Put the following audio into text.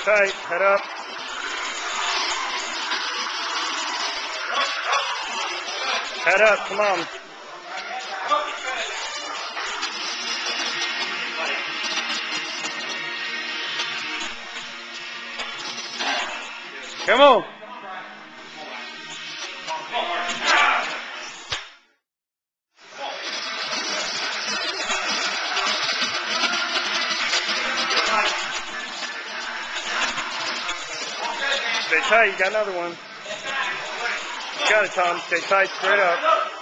tight. Head up. Head up. Come on. Come on. Stay tight. You got another one. You got it, Tom. Stay tight. Straight up.